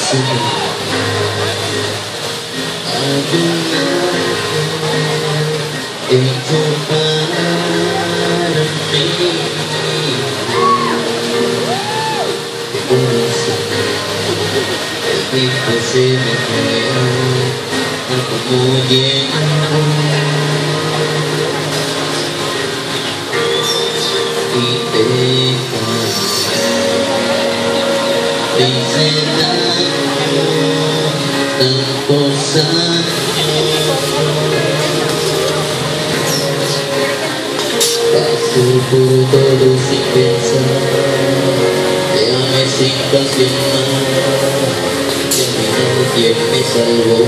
Se me fue como llegó y te hice daño tantos años. Paso por todo sin pensar, déjame sin cancionar. Quien me salvó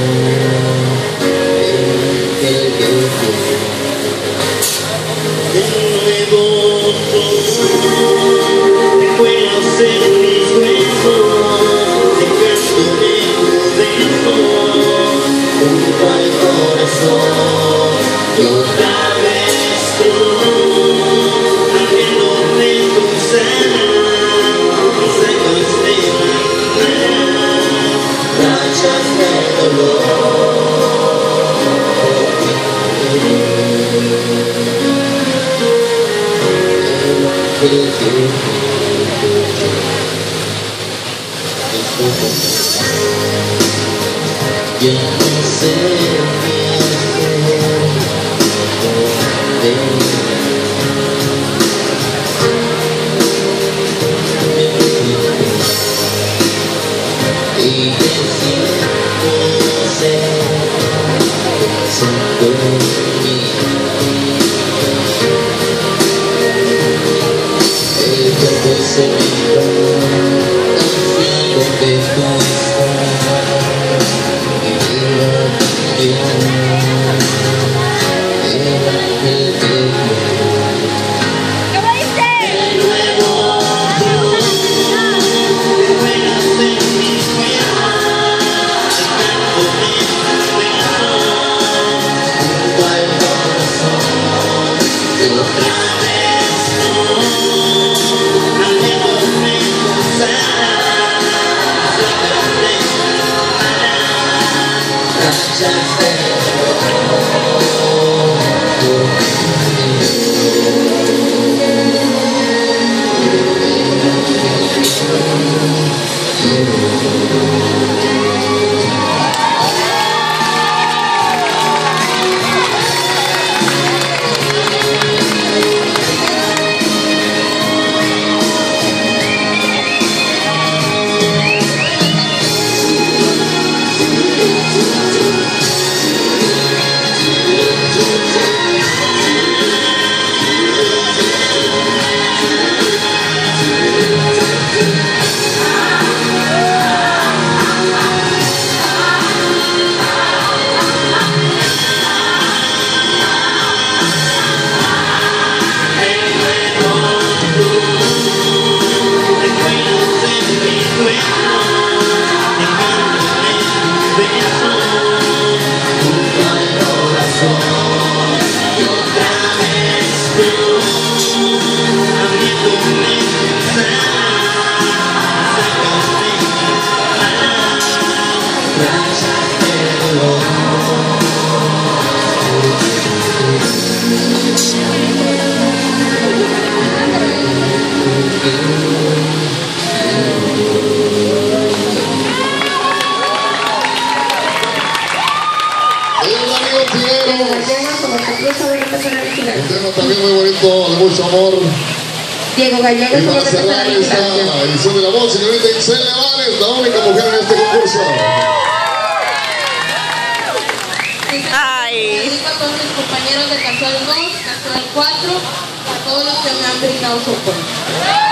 de nuevo tú recuerdas en mis huesos, dejándome tu beso junto al corazón y otra vez tú abriéndome tu ser. Ya no sé qué hacer y te siento ser pensando en mí. El cuerpo se me va hacia donde tú estás. Un tema también muy bonito, de mucho amor. Diego Gallegos. Y para cerrar esta edición de La Voz, señorita Itzel Nevares, la única mujer en este concurso. Ay. Dedico a todos mis compañeros de Casual 2, Casual 4, a todos los que me han brindado soporte.